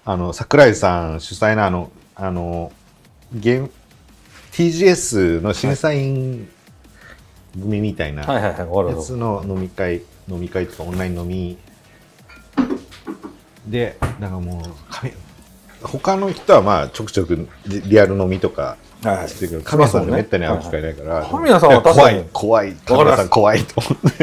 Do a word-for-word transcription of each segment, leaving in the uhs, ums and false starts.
あの桜井さん主催のあのあのゲーム ティージーエス の審査員組みたいなやつの飲み会飲み会とかオンライン飲みで、だからもう他の人はまあちょくちょくリアル飲みとかしてるけど、神谷さんがめったに会う機会ないから、 神谷さんは確かに怖い怖い神谷さん怖いと思って。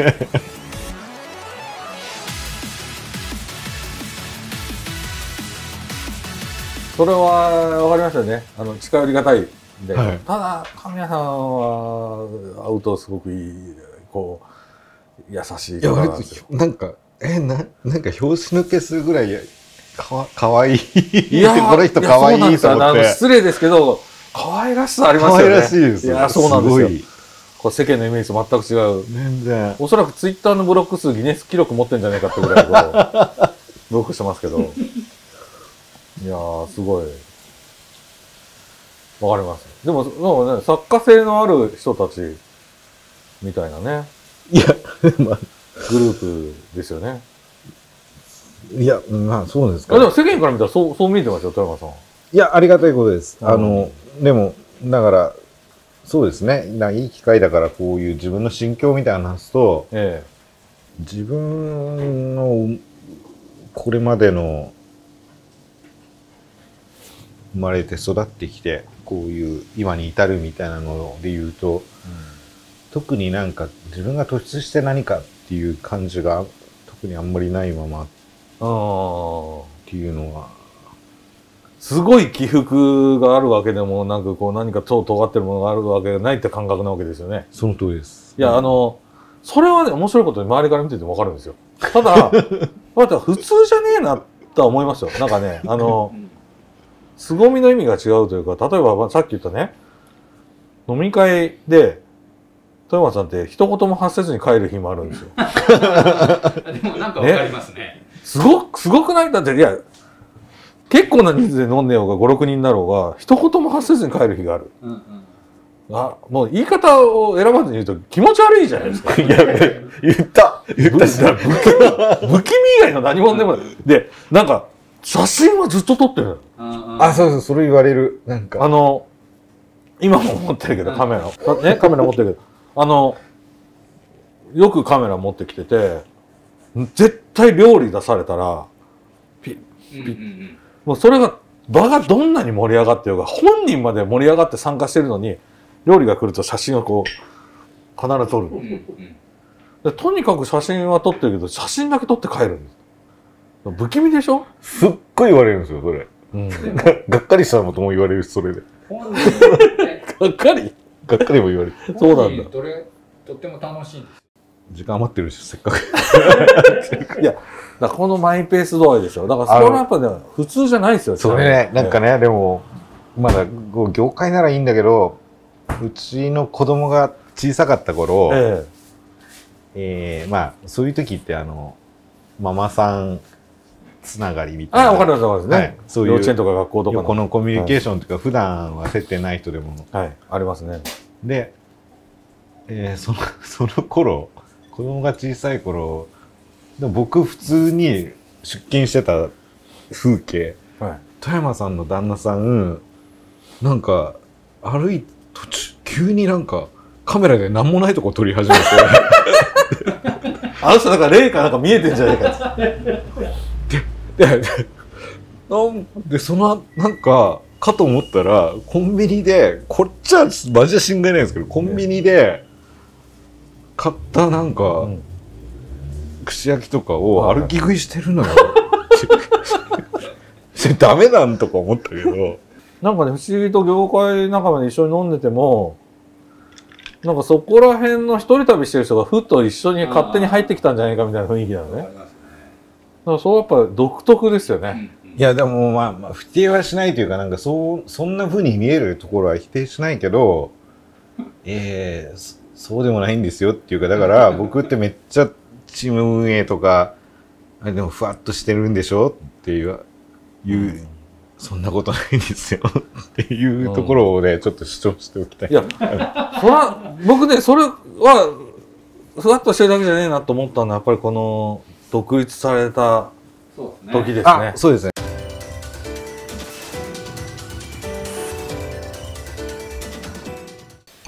それは分かりましたよね。あの近寄りがたいで、はい、ただ神谷さんは会うとすごくいいこう優しい方なんですよ。 なんかえななんか拍子抜けするぐらいかわかわいい。いやこの人かわいいと思って。 失礼ですけど可愛らしさありますよね。 可愛らしいですよ。 いやそうなんですよ。こう世間のイメージと全く違う。 全然。 おそらくツイッターのブロック数ギネス記録持ってんじゃないかってぐらいこうブロックしてますけど。いやーすごいわかります。でも、でもね、作家性のある人たちみたいなね。 いや、まあ、 グループですよね。 いや、まあそうですか、 ね。でも世間から見たらそう、そう見えてますよ、富山さん。 いや、ありがたいことです。あの、でも、だから、そうですね。いい機会だからこういう自分の心境みたいな話すと、ええ、自分のこれまでの生まれて育ってきてこういう今に至るみたいなので言うと、うん、特になんか自分が突出して何かっていう感じが特にあんまりないままっていうのはすごい起伏があるわけでもなんかこう何か超尖ってるものがあるわけがないって感覚なわけですよね。 その通りです。 いや、うん、あのそれはね面白いことに周りから見てても分かるんですよ。ただまた普通じゃねえなとは思いますよ。なんかねあの凄みの意味が違うというか、例えばさっき言ったね飲み会で富山さんって一言も発せずに帰る日もあるんですよ。 でもなんかわかりますね。ねすごくすごくないだっていや結構な人数で飲んでようがご、ろくにんだろうが一言も発せずに帰る日がある。うんうん、あもう言い方を選ばずに言うと気持ち悪いじゃないですか。いや言った言ったし不気味不気味以外の何者でもない。でなんか写真はずっと撮ってる。 あ、そうそう、それ言われる。なんか。 あの、今も持ってるけど、カメラ。ね、カメラ持ってるけど、あの、よくカメラ持ってきてて、絶対料理出されたら、ピッ、ピッ。もうそれが、場がどんなに盛り上がってようが、本人まで盛り上がって参加してるのに、料理が来ると写真をこう、必ず撮る。でとにかく写真は撮ってるけど、写真だけ撮って帰るんです。不気味でしょ？ すっごい言われるんですよ、それ。うん、がっかりしたのとも言われるし、それで。 がっかりがっかりも言われる。 そうなんだ。どれ、とっても楽しいんですよ。 時間余ってるし、せっかく。 いや、だこのマイペース度合いですよ。だからそれはやっぱね、普通じゃないですよ。 それね、なんかね、でも、まだ業界ならいいんだけど、うちの子供が小さかった頃、えええー、まあ、そういう時って、あの、ママさん、つながりみたいな。 ああ、わかりますわかりますね。はい、 そういう幼稚園とか学校とかのこのコミュニケーションというか、はい、普段は接点ない人でも、 はい、ありますね。 で、えー、そのその頃、子供が小さい頃、でも僕普通に出勤してた風景、はい、富山さんの旦那さん、なんか歩い途中急になんかカメラで何もないとこ撮り始めて、 あの人なんか霊かなんか見えてんじゃないかって。 で, で, でそのなんかかと思ったらコンビニでこっちはマジで心外ないんですけどコンビニで買ったなんか、うん、串焼きとかを歩き食いしてるのよ。ダメなんとか思ったけどなんかね不思議と業界仲間で一緒に飲んでてもなんかそこら辺の一人旅してる人がふっと一緒に勝手に入ってきたんじゃないかみたいな雰囲気なのね。だからそうやっぱ独特ですよね。 いやでもまあ、まあ、否定はしないというかなんかそうそんな風に見えるところは否定しないけど、えー、そうでもないんですよっていうかだから僕ってめっちゃチーム運営とかあれでもふわっとしてるんでしょっていう、いう、うん、そんなことないんですよっていうところをね、うん、ちょっと主張しておきたい。 いや、それは僕ねそれはふわっとしてるだけじゃねえなと思ったのはやっぱりこの独立された時ですね。 あ、そうですね。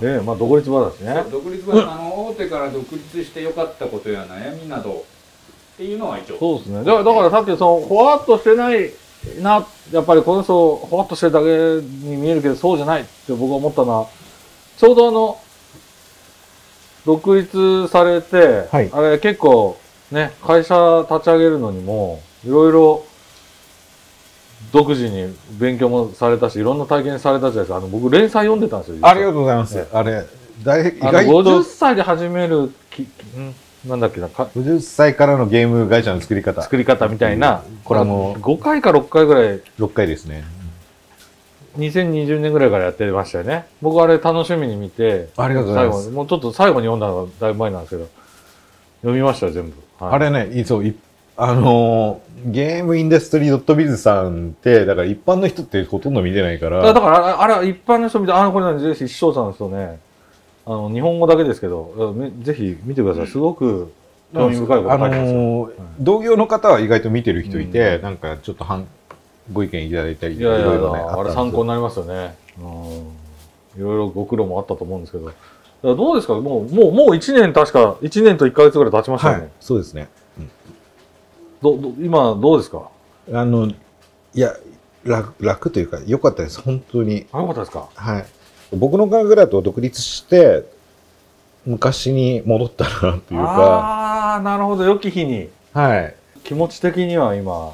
ええ、まあ独立話ね。 独立は、あの大手から独立して良かったことや悩みなどっていうのは一応。 そうですね。だからだからさっきそのほわっとしてないな、やっぱりこの人ほわっとしてるだけに見えるけどそうじゃないって僕は思ったのは、ちょうどあの独立されて、 はい、 あれ結構ね、会社立ち上げるのにもいろいろ独自に勉強もされたし、いろんな体験されたじゃないですか。あの僕連載読んでたんですよ。 ありがとうございます。ね、あれ大意外とごじゅっさいで始めるき、んなんだっけな、 ごじゅっさいからのゲーム会社の作り方作り方みたいな、 これはもうごかいかろっかいぐらい、 ろっかいですね。 にせんにじゅうねんぐらいからやってましたよね。僕あれ楽しみに見て、 ありがとうございます。 最後もうちょっと最後に読んだのがだいぶ前なんですけど、読みました全部。 はい、あれね、そういあのー、ゲームインダストリー .biz さんってだから一般の人ってほとんど見てないから。 だからあれあれ一般の人見て、あのこれなんぜひ視聴者の人ね、あの日本語だけですけど、ぜひ見てください。すごく興味深いこと書いてますよ。あのー、 同業の方は意外と見てる人いて、うん、なんかちょっと反ご意見いただいたり、 いやいやいや、ね、あれ参考になりますよね。うん、いろいろご苦労もあったと思うんですけど。どうですか、もうもうもういちねん、確かいちねんといっかげつぐらい経ちましたよね。はい、 そうですね。うん、 どど今どうですか？ あのいや 楽, 楽というか良かったです本当に。 あ、良かったですか？ はい。僕の考えだと独立して昔に戻ったなというか。 ああ、なるほど、良き日に。 はい。 気持ち的には今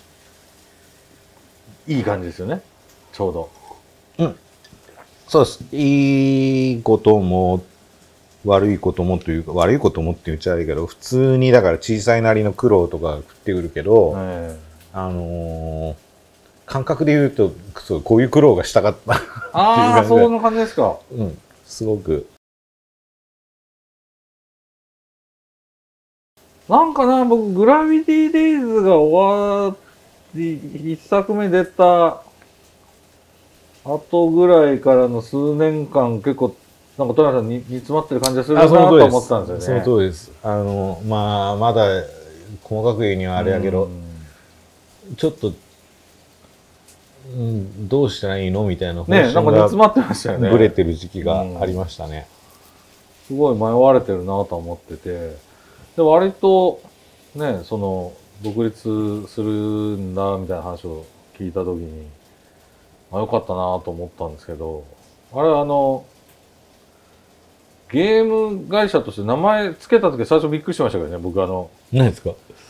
いい感じですよね。ちょうど。 うん。そうです。いいことも悪いこともというか、悪いこともって言っちゃあれけど、普通にだから小さいなりの苦労とか降ってくるけど、えー、あのー、感覚で言うとそうこういう苦労がしたかったっていう感じで。 ああ、そんな感じですか。 うん、すごく。 なんかな、僕グラビティデイズが終わって一作目出た後ぐらいからの数年間結構なんかトラさんに煮詰まってる感じがするなと思ったんですよね。 その通りです。あのまあまだ細かく言うにはあれやけど、ちょっと、うん、どうしたらいいのみたいな方針がね、なんか煮詰まってましたよね。 ブレてる時期がありましたね。 すごい迷われてるなと思ってて、で割とね、その独立するんだみたいな話を聞いた時に、あ、よかったなと思ったんですけど、あれあのゲーム会社として名前つけた時最初びっくりしましたけどね、僕あの。 何ですか？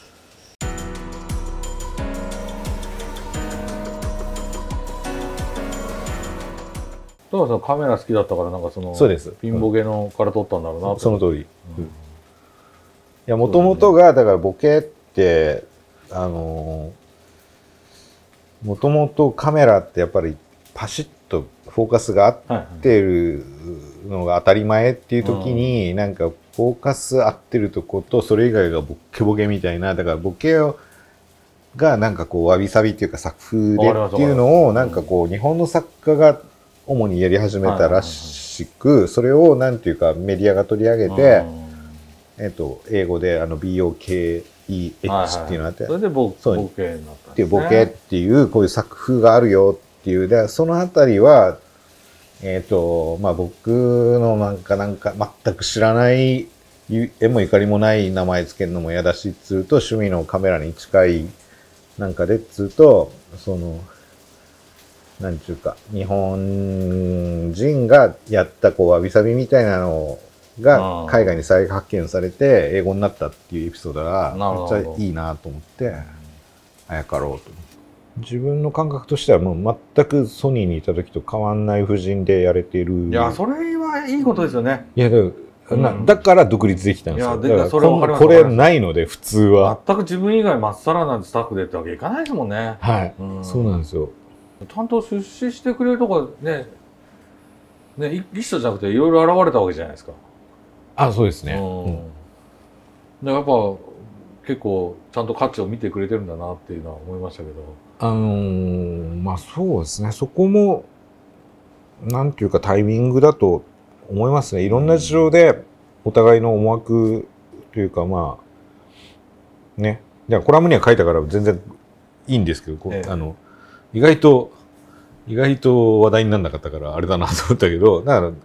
トラさんカメラ好きだったからなんかそのそうですピンボケのから撮ったんだろうなと。 その通り。うん、いやもともとがだからボケってあのもともとカメラってやっぱりパシッとフォーカスが合ってるのが当たり前っていう時に、なんかフォーカス合ってるとことそれ以外がボッケボケみたいな、だからボケをがなんかこうわびさびっていうか作風でっていうのをなんかこう日本の作家が主にやり始めたらしく、それをなんていうかメディアが取り上げて、えっと英語であの ビーオーケーイーエイチ っていうのがあって、 それでボケになったんですね。 っていうボケっていうこういう作風があるよっていう、でそのあたりはえっとまあ僕のなんかなんか全く知らない絵もゆかりもない名前つけるのも嫌だしっつうと、趣味のカメラに近いなんかでっつうと、そのなんちゅうか日本人がやったこうわびさびみたいなのが海外に再発見されて英語になったっていうエピソードがめっちゃいいなと思ってあやかろうと思って、自分の感覚としてはもう全くソニーにいた時と変わんない布陣でやれてる。 いやそれはいいことですよね。 いやだから、うん、だから独立できたんですよ。 いやだからそれ分かります。 これないので普通は全く自分以外まっさらなスタッフでってわけいかないですもんね。 はい、うん、そうなんですよ。 ちゃんと出資してくれるとかね、ね一社じゃなくていろいろ現れたわけじゃないですか。 あ、そうですね。 うん、でやっぱ結構ちゃんと価値を見てくれてるんだなっていうのは思いましたけど。 あのー、まあそうですね。そこもなんていうかタイミングだと思いますね。いろんな事情でお互いの思惑というか、まあね、じゃあコラムには書いたから全然いいんですけど、ええ、あの意外と意外と話題にならなかったからあれだなと思ったけど、だから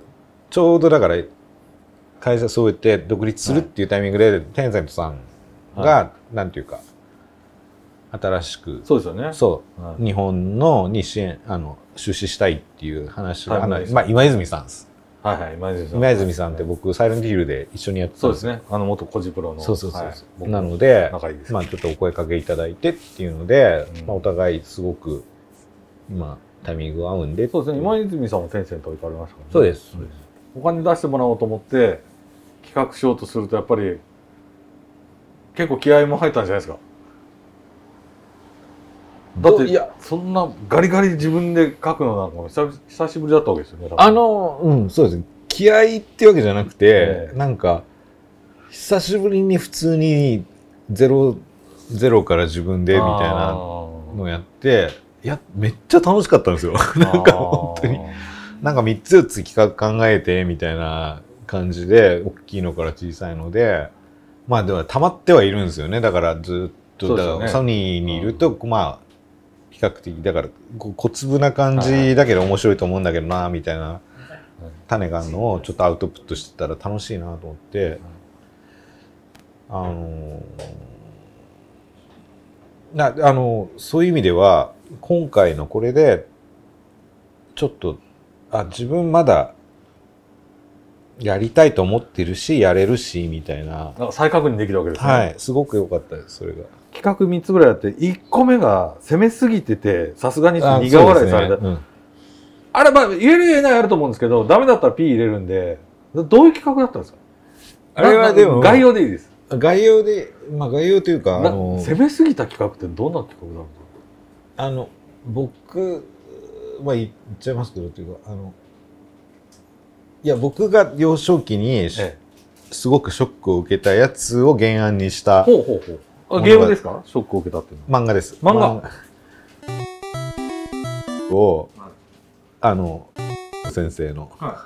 ちょうどだから会社そうやって独立するっていうタイミングで、はい、テンセントさんが、はい、なんていうか新しくそうですよねそう、 はい、 日本のに支援あの出資したいっていう話が、はい、まあ、今泉さんです。 はいはい、今泉さん。 今泉さんって僕サイレントヒルで一緒にやってたんですそうですね。あの元コジプロの。 そうそうそう、はい、なのでまあちょっとお声かけいただいてっていうので、うん、まあ、お互いすごく今タイミングが合うんで。 そうですね。今泉さんもテンセント行かれましたからね。 そうです。そうです。 お金出してもらおうと思って企画しようとするとやっぱり結構気合いも入ったんじゃないですか。だっていやそんなガリガリ自分で書くのなんかも久久しぶりだったわけですよね。 あのうんそうですね。気合いってわけじゃなくて、えー、なんか久しぶりに普通にゼロゼロから自分でみたいなのやっていやめっちゃ楽しかったんですよ。なんか本当になんかみっつよっつ企画考えてみたいな感じで大きいのから小さいのでまあでも溜まってはいるんですよね。だからずっとだから、ね、ソニーにいると、うん、まあ比較的だから小粒な感じだけど面白いと思うんだけどなみたいな種があるのをちょっとアウトプットしてたら楽しいなと思ってあのなあのそういう意味では今回のこれでちょっとあ自分まだやりたいと思ってるしやれるしみたいななんか再確認できるわけですね。 はいすごく良かったですそれが。 企画みっつぐらいあっていっこめが攻めすぎててさすがに苦笑いされた あ,、ねうん、あれまあ言える言えないあると思うんですけどダメだったら P 入れるんでどういう企画だったんですか。 あれはでも概要でいいです。 概要でまあ概要というかあの攻めすぎた企画ってどんな企画なんですか。 あの僕まあ言っちゃいますけどというかあのいや僕が幼少期に、ええ、すごくショックを受けたやつを原案にしたほうほうほうあゲームですか。ショックを受けたっていうの漫画です。 漫画をあの先生の、はい、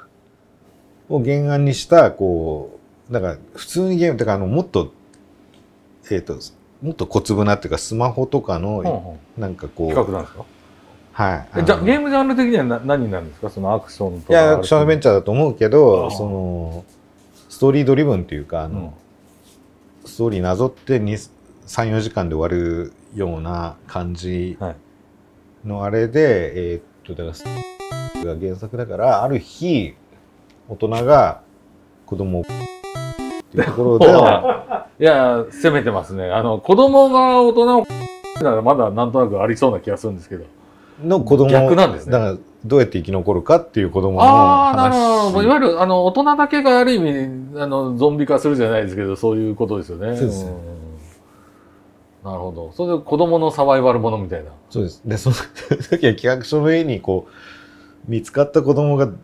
を原案にしたこうだから普通にゲームとかあのもっとえっ、ー、ともっと小粒なっていうかスマホとかの、うん、なんかこう企画なんですか。 はい。 じゃゲームジャンル的にはな何になるんですか。そのアクションとか。 いやアクションアドベンチャーだと思うけどそのストーリードリブンっていうかあの、うん、ストーリーなぞってにさんよじかんで終わるような感じのあれで、はい、えー、っとだからが原作だからある日大人が子供をっていうところでいや攻めてますね。あの子供が大人をならまだなんとなくありそうな気がするんですけどの子供逆なんですね。 だからどうやって生き残るかっていう子供の話。 ああなるほど。いわゆるあの大人だけがある意味あのゾンビ化するじゃないですけどそういうことですよね。 そうです。 なるほど。それで子供のサバイバルものみたいな。 そうです。で、その時は企画書の絵にこう、見つかった子供が、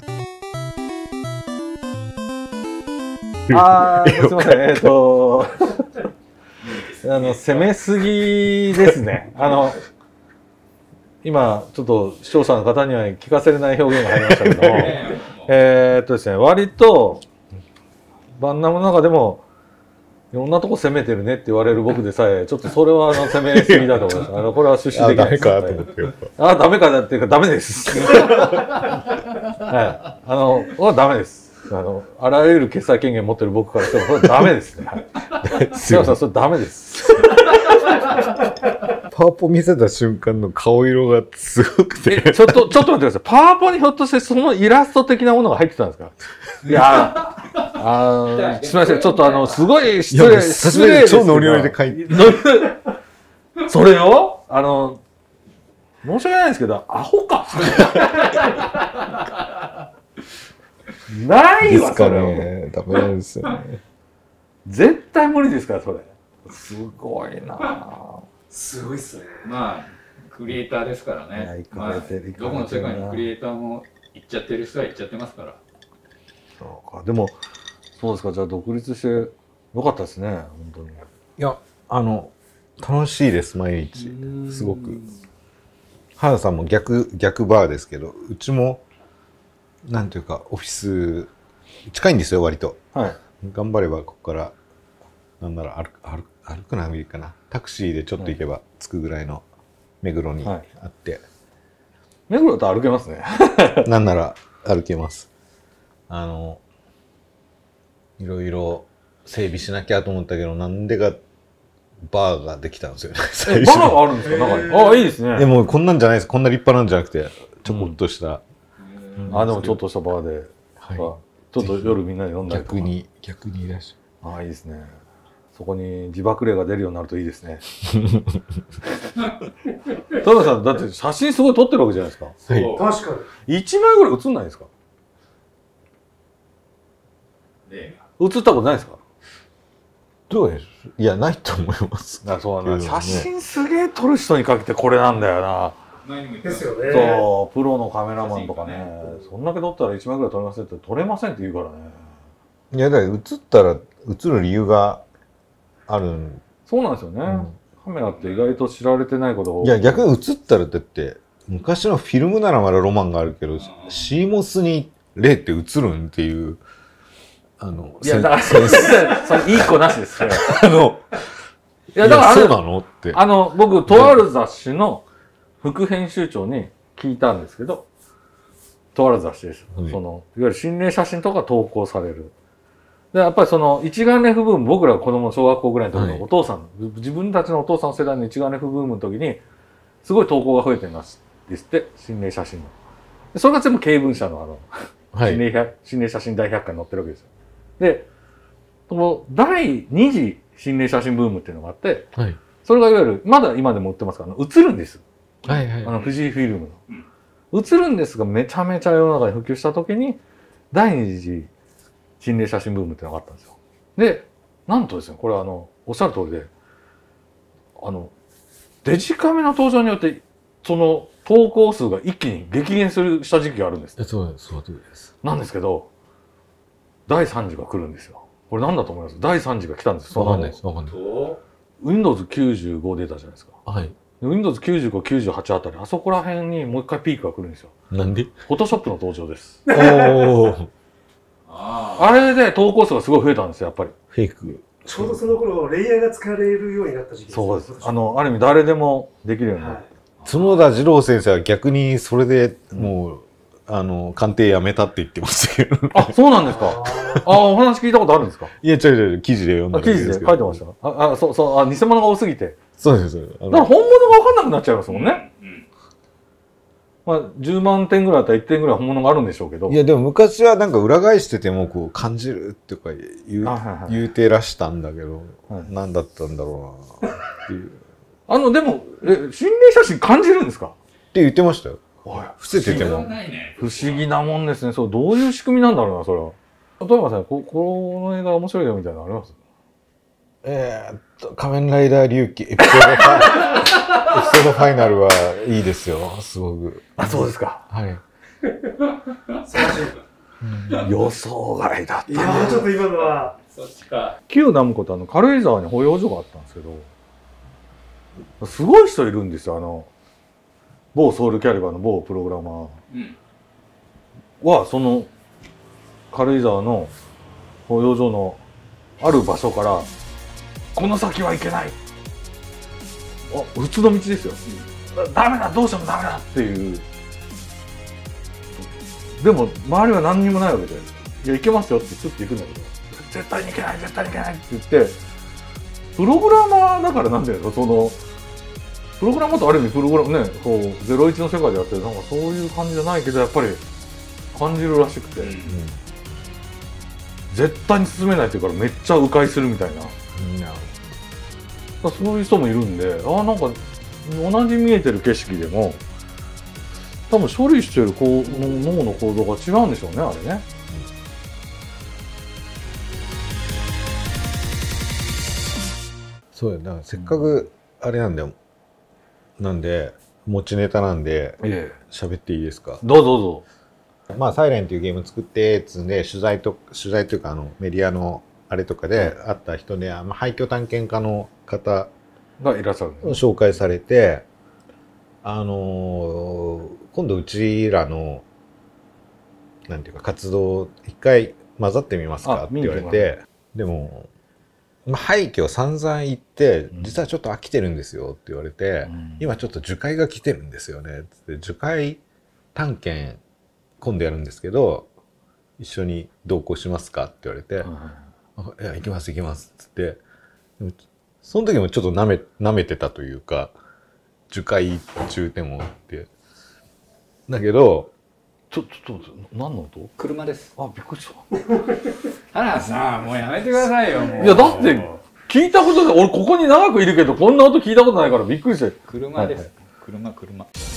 ああ、すいません。えっと、あの、攻めすぎですね。あの、今、ちょっと視聴者の方には聞かせれない表現が入りましたけども、えっとですね、割と、バンナムの中でも、いろんなとこ攻めてるねって言われる僕でさえ、ちょっっとそれはあの攻めすぎだと思います。あのこれは出資できないです。 ダメかと思って。 あ、ダメかだっていうかダメです。はい。あの、これはダメです。あの、あらゆる決裁権限持ってる僕からしても、これはダメですね。はい。すいません、それダメです。 パワポ見せた瞬間の顔色がすごくて。 え、ちょっと、ちょっと待ってください。パワポにひょっとしてそのイラスト的なものが入ってたんですか。いやあすみません、ちょっとあの、すごい失礼、失礼ですけど。 超ノリノリで書いて。 それをあの、申し訳ないんですけど、アホか。ないわ、それ。 ね、ダメなんですよね。 絶対無理ですから、それ。すごいなすごいっすね。まあ、クリエイターですからね。まあ、どこの世界にクリエイターも行っちゃってる人は行っちゃってますから。 そうか。でも、そうですか。じゃあ独立してよかったですね。本当に。いや、あの、楽しいです、毎日。すごく。原さんも逆、逆バーですけど、うちも、なんていうか、オフィス、近いんですよ、割と。 はい。 頑張れば、ここから、なんなら歩く、歩く、歩くのはいいかな。タクシーでちょっと行けば着くぐらいの目黒にあって。はい、 目黒と歩けますね。 なんなら歩けます。 あのいろいろ整備しなきゃと思ったけど、なんでかバーができたんですよね。 えバーがあるんですか中に。ああいいですね。 でもこんなんじゃないです。こんな立派なんじゃなくてちょこっとした、 うん、あでもちょっとしたバーで、はい、ちょっと夜みんなで飲んだりとか。 逆に逆にいらっしゃる。 ああいいですね。そこに自爆霊が出るようになるといいですね。田辺さんだって写真すごい撮ってるわけじゃないですか。 はい、 確かにいちまいぐらい写んないですか。写ったことないですか。 どうです。いやないと思います。 あそうなんだ、ね、写真すげえ撮る人にかけてこれなんだよな。 ですよね。 そうプロのカメラマンとかね、そんだけ撮ったらいちまいぐらい撮れませんって撮れませんって言うからね。 いやだから写ったら写る理由があるん。 そうなんですよね、うん、カメラって意外と知られてないことが多い。 いや逆に写ったらだって昔のフィルムならまだロマンがあるけど、シーモスに霊って写るんっていう。あのいやだからそれいい子なしです。 あのいやだからそうなのってあの僕とある雑誌の副編集長に聞いたんですけど、とある雑誌です。はい、そのいわゆる心霊写真とか投稿される。でやっぱりその一眼レフブーム、僕ら子供の小学校ぐらいの時のお父さん、はい、自分たちのお父さんの世代の一眼レフブームの時にすごい投稿が増えてますですって心霊写真の。でそれが全部経文社のあの、はい、心霊心霊写真大百科に載ってるわけですよ。で、その第二次心霊写真ブームっていうのがあって、はい、それがいわゆる、まだ今でも売ってますから、映るんです。はいはい、あの富士フィルムの。映るんですが、めちゃめちゃ世の中に普及した時に、第二次心霊写真ブームっていうのがあったんですよ。で、なんとですね、これはあの、おっしゃる通りで、あの、デジカメの登場によって、その投稿数が一気に激減するした時期があるんです。 そうです、そうです。 なんですけど、だいさん次が来るんですよ。これ何だと思います？だいさん次が来たんです。 わかんないです。わかんない。 ウィンドウズきゅうじゅうご 出たじゃないですか。はい。ウィンドウズきゅうじゅうご、きゅうじゅうはちあたり、あそこら辺にもう一回ピークが来るんですよ。 なんで？ フォトショップの登場です。おー。あれで投稿数がすごい増えたんですよ、やっぱり。 フェイク。 ちょうどその頃、レイヤーが使われるようになった時期です。 そうです。あの、ある意味誰でもできるようになる。はい、 角田次郎先生は逆にそれでもう、うんあの鑑定やめたって言ってましたけど。 あ、そうなんですか。あ、お話聞いたことあるんですか。 いや、違う違う、記事で読んだだけですけど。記事で書いてました。あ、あ、そうそう、あ、偽物が多すぎて。 そうです。だから本物が分かんなくなっちゃいますもんね。うん、まあ、じゅうまんてんぐらいだったらいってんぐらい本物があるんでしょうけど。 いや、でも昔はなんか裏返しててもこう感じるっていうか言う、はいはい、言うてらしたんだけど、はい、何だったんだろうなっていう。 あの、でも、え、心霊写真感じるんですかって言ってましたよ。伏せてても不思議なもんですね。そうどういう仕組みなんだろうなそれは。例えばさここの映画面白いよみたいなのあります？ えー、っと仮面ライダー龍騎エピソードファイエピソードファイナルはいいですよすごく。 あそうですか。はい。素晴らしい。予想外だった。 いやちょっと今のは。 そっちか。 旧ダムコとあの軽井沢に保養所があったんですけど、すごい人いるんですよあの。某ソウルキャリバーの某プログラマーは、その軽井沢の保養所のある場所からこの先は行けない、あ普通の道ですよ、うん、ダメだどうしてもダメだっていう。でも周りは何にもないわけで、いや行けますよってスッて行くんだけど、絶対に行けない絶対に行けないって言って、プログラマーだからなんだよそのプログラマーとある意味プログラムね、こうゼロイチの世界でやってるなんかそういう感じじゃないけどやっぱり感じるらしくて、うん、絶対に進めないっていうからめっちゃ迂回するみたいな、うん、そういう人もいるんで、あなんか同じ見えてる景色でも多分処理してるこう脳の構造が違うんでしょうねあれね。 そうよ、だからせっかくあれなんだよ。なんで持ちネタなんで喋っていいですか？ どうぞどうぞ。 まあ「サイレンっていうゲーム作ってっつんで取材と取材というかあのメディアのあれとかで会った人で、まあ、廃墟探検家の方がいらっしゃる、 ね、紹介されて、あのー、今度うちらのなんていうか活動一回混ざってみますかって言われて、でも。まあ、廃墟散々行って実はちょっと飽きてるんですよって言われて、うん、今ちょっと樹海が来てるんですよねって樹海探検今度やるんですけど一緒に同行しますかって言われて、 はいあいや行きます行きますっつって、でもその時もちょっとなめ舐めてたというか、樹海中でもってだけど、 ちょちょっと何の音？ 車です。 あ、びっくりした。 原さんもうやめてくださいよ。もういやだって聞いたことで、俺ここに長くいるけどこんな音聞いたことないからびっくりして。 車です。 はいはい、 車車。